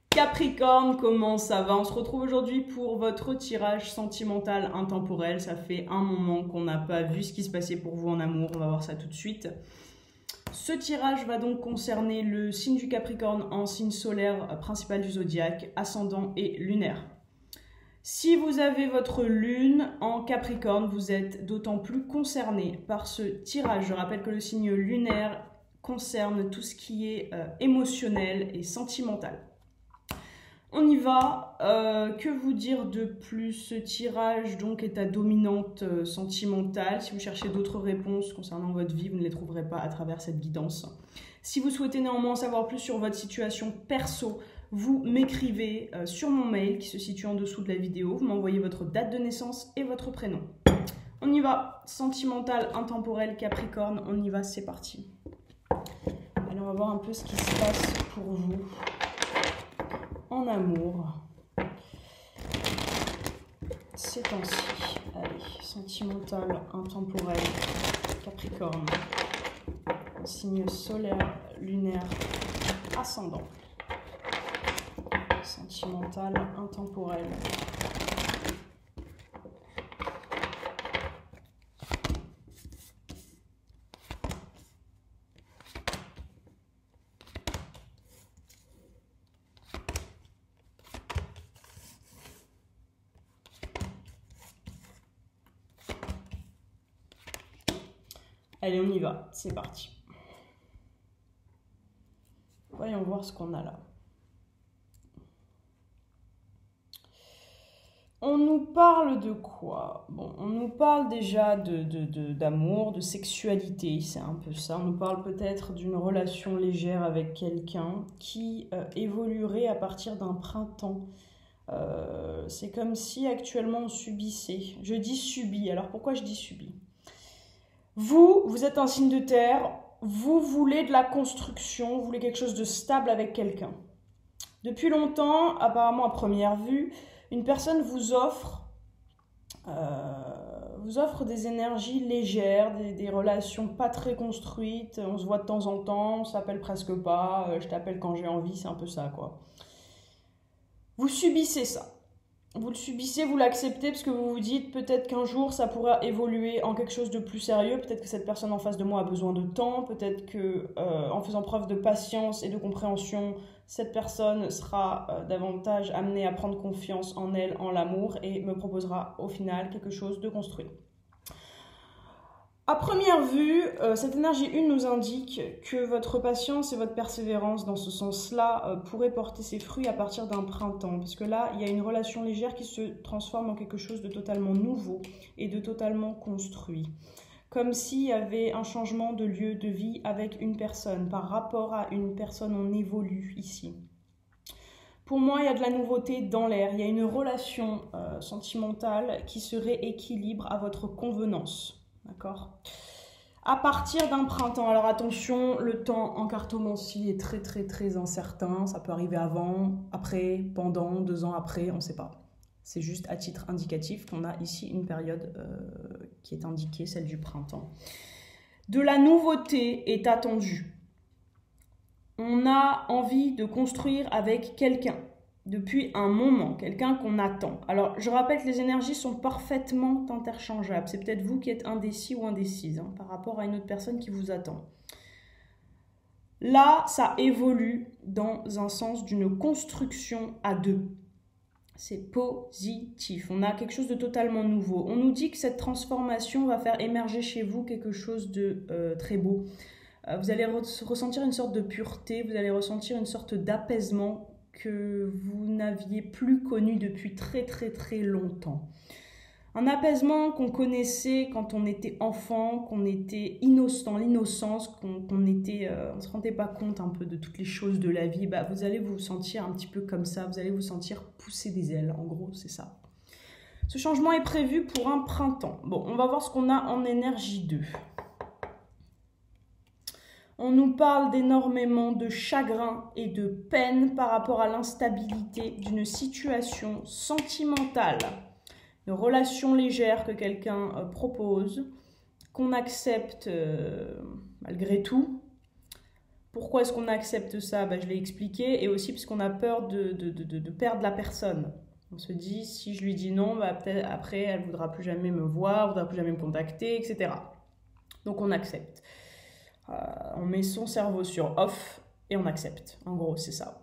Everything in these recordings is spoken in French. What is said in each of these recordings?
Capricorne, comment ça va? On se retrouve aujourd'hui pour votre tirage sentimental intemporel. Ça fait un moment qu'on n'a pas vu ce qui se passait pour vous en amour. On va voir ça tout de suite. Ce tirage va donc concerner le signe du Capricorne en signe solaire principal du zodiaque, ascendant et lunaire. Si vous avez votre lune en Capricorne, vous êtes d'autant plus concerné par ce tirage. Je rappelle que le signe lunaire concerne tout ce qui est émotionnel et sentimental. On y va. Que vous dire de plus? Ce tirage donc est à dominante sentimentale. Si vous cherchez d'autres réponses concernant votre vie, vous ne les trouverez pas à travers cette guidance. Si vous souhaitez néanmoins en savoir plus sur votre situation perso, vous m'écrivez sur mon mail qui se situe en dessous de la vidéo. Vous m'envoyez votre date de naissance et votre prénom. On y va. Sentimental, intemporel, Capricorne. On y va, c'est parti. Allez, on va voir un peu ce qui se passe pour vous en amour ces temps-ci. Allez, sentimental, intemporel, Capricorne, signe solaire, lunaire, ascendant. Sentimental, intemporel. Allez, on y va, c'est parti. Voyons voir ce qu'on a là. On nous parle de quoi? Bon, on nous parle déjà d'amour, de sexualité, c'est un peu ça. On nous parle peut-être d'une relation légère avec quelqu'un qui évoluerait à partir d'un printemps. C'est comme si actuellement on subissait. Je dis subit, alors pourquoi je dis subit? Vous êtes un signe de terre, vous voulez de la construction, vous voulez quelque chose de stable avec quelqu'un. Depuis longtemps, apparemment à première vue, une personne vous offre des énergies légères, des relations pas très construites, on se voit de temps en temps, on s'appelle presque pas, je t'appelle quand j'ai envie, c'est un peu ça quoi. Vous subissez ça. Vous le subissez, vous l'acceptez parce que vous vous dites peut-être qu'un jour ça pourra évoluer en quelque chose de plus sérieux, peut-être que cette personne en face de moi a besoin de temps, peut-être que en faisant preuve de patience et de compréhension, cette personne sera davantage amenée à prendre confiance en elle, en l'amour et me proposera au final quelque chose de construit. À première vue, cette énergie 1 nous indique que votre patience et votre persévérance dans ce sens-là pourraient porter ses fruits à partir d'un printemps. Parce que là, il y a une relation légère qui se transforme en quelque chose de totalement nouveau et de totalement construit. Comme s'il y avait un changement de lieu de vie avec une personne. Par rapport à une personne, on évolue ici. Pour moi, il y a de la nouveauté dans l'air. Il y a une relation sentimentale qui se rééquilibre à votre convenance. D'accord. À partir d'un printemps, alors attention, le temps en cartomancie est très incertain, ça peut arriver avant, après, pendant, 2 ans après, on ne sait pas. C'est juste à titre indicatif qu'on a ici une période qui est indiquée, celle du printemps. De la nouveauté est attendue. On a envie de construire avec quelqu'un. Depuis un moment, quelqu'un qu'on attend. Alors, je rappelle que les énergies sont parfaitement interchangeables. C'est peut-être vous qui êtes indécis ou indécise par rapport à une autre personne qui vous attend. Là, ça évolue dans un sens d'une construction à 2. C'est positif. On a quelque chose de totalement nouveau. On nous dit que cette transformation va faire émerger chez vous quelque chose de très beau. Vous allez ressentir une sorte de pureté, vous allez ressentir une sorte d'apaisement que vous n'aviez plus connu depuis très longtemps. Un apaisement qu'on connaissait quand on était enfant, qu'on était innocent, l'innocence, qu'on on se rendait pas compte un peu de toutes les choses de la vie. Vous allez vous sentir un petit peu comme ça, vous allez vous sentir pousser des ailes, en gros, c'est ça. Ce changement est prévu pour un printemps. Bon, on va voir ce qu'on a en énergie 2. On nous parle d'énormément de chagrin et de peine par rapport à l'instabilité d'une situation sentimentale, une relation légère que quelqu'un propose, qu'on accepte malgré tout. Pourquoi est-ce qu'on accepte ça? Je l'ai expliqué, et aussi parce qu'on a peur de perdre la personne. On se dit, si je lui dis non, peut-être après, elle ne voudra plus jamais me voir, ne voudra plus jamais me contacter, etc. Donc on accepte. On met son cerveau sur off et on accepte. En gros, c'est ça.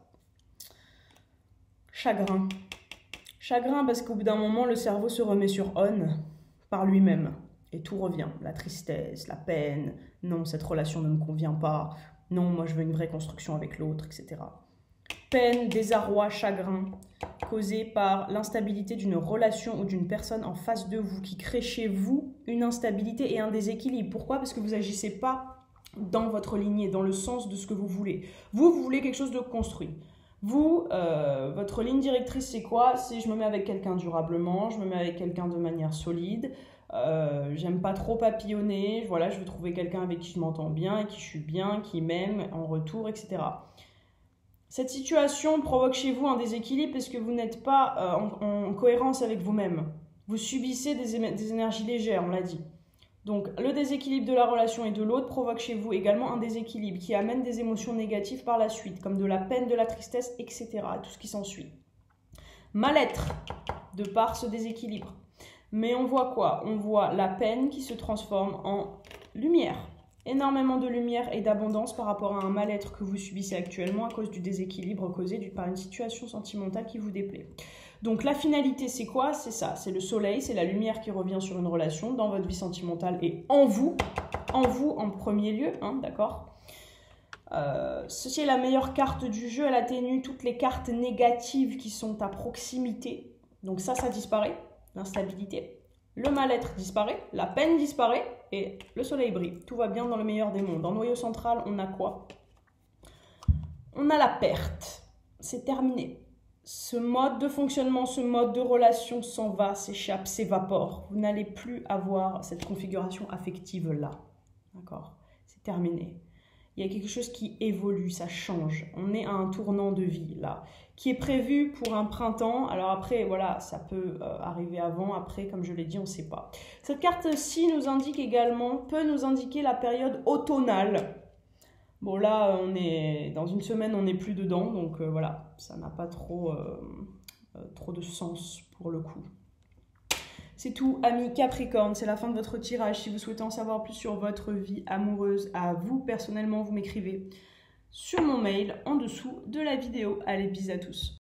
Chagrin. Chagrin parce qu'au bout d'un moment, le cerveau se remet sur on par lui-même. Et tout revient. La tristesse, la peine. Non, cette relation ne me convient pas. Non, moi je veux une vraie construction avec l'autre, etc. Peine, désarroi, chagrin, causé par l'instabilité d'une relation ou d'une personne en face de vous, qui crée chez vous une instabilité et un déséquilibre. Pourquoi? Parce que vous n'agissez pas dans votre lignée, dans le sens de ce que vous voulez. Vous voulez quelque chose de construit. Vous, votre ligne directrice, c'est quoi? C'est je me mets avec quelqu'un durablement, je me mets avec quelqu'un de manière solide, j'aime pas trop papillonner, voilà, je veux trouver quelqu'un avec qui je m'entends bien, avec qui je suis bien, qui m'aime en retour, etc. Cette situation provoque chez vous un déséquilibre parce que vous n'êtes pas en cohérence avec vous-même. Vous subissez des énergies légères, on l'a dit. Donc le déséquilibre de la relation et de l'autre provoque chez vous également un déséquilibre qui amène des émotions négatives par la suite, comme de la peine, de la tristesse, etc. Tout ce qui s'ensuit. Mal-être de par ce déséquilibre. Mais on voit quoi? On voit la peine qui se transforme en lumière. Énormément de lumière et d'abondance par rapport à un mal-être que vous subissez actuellement à cause du déséquilibre causé par une situation sentimentale qui vous déplaît. Donc la finalité, c'est quoi? C'est ça, c'est le soleil, c'est la lumière qui revient sur une relation dans votre vie sentimentale et en vous en premier lieu, hein, d'accord? Ceci est la meilleure carte du jeu, elle atténue toutes les cartes négatives qui sont à proximité. Donc ça disparaît, l'instabilité. Le mal-être disparaît, la peine disparaît et le soleil brille. Tout va bien dans le meilleur des mondes. En noyau central, on a quoi? On a la perte. C'est terminé. Ce mode de fonctionnement, ce mode de relation s'en va, s'échappe, s'évapore. Vous n'allez plus avoir cette configuration affective-là. D'accord? C'est terminé. Il y a quelque chose qui évolue, ça change. On est à un tournant de vie, là, qui est prévu pour un printemps. Alors après, voilà, ça peut arriver avant, après, comme je l'ai dit, on ne sait pas. Cette carte-ci nous indique également, peut nous indiquer la période automnale. Bon, là, dans une semaine, on n'est plus dedans, donc voilà, ça n'a pas trop de sens pour le coup. C'est tout, amis Capricorne, c'est la fin de votre tirage. Si vous souhaitez en savoir plus sur votre vie amoureuse, à vous personnellement, vous m'écrivez sur mon mail en dessous de la vidéo. Allez, bisous à tous.